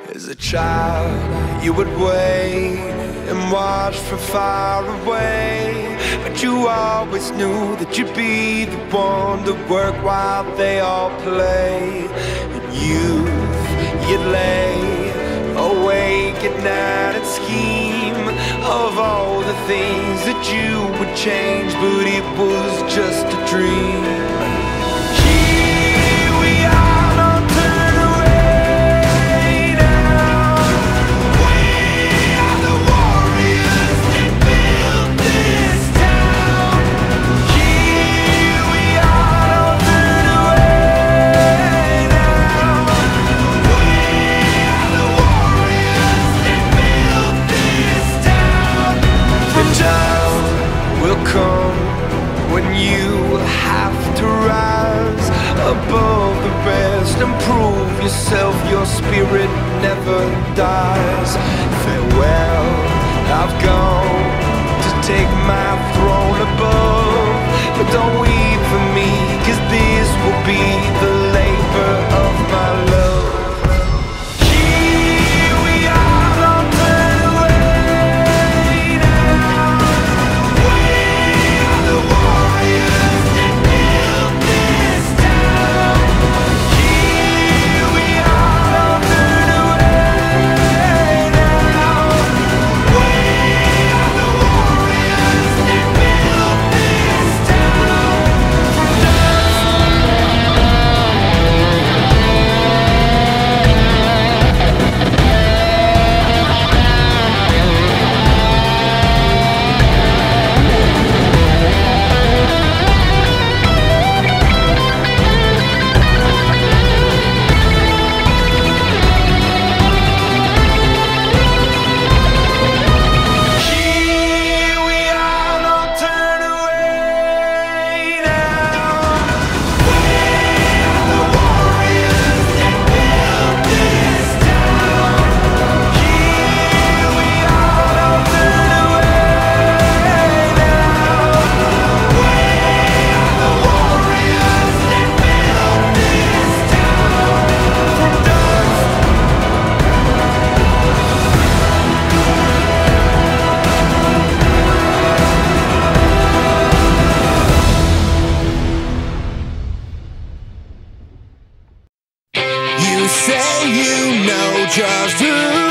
As a child, you would wait and watch from far away, but you always knew that you'd be the one to work while they all play. In youth, you'd lay awake at night and scheme of all the things that you would change, but it was just a dream. When you have to rise above the rest and prove yourself, your spirit never dies. Farewell, I've gone to take my throne above, but don't weep for me, 'cause this will be the labor of my love. You say you know just who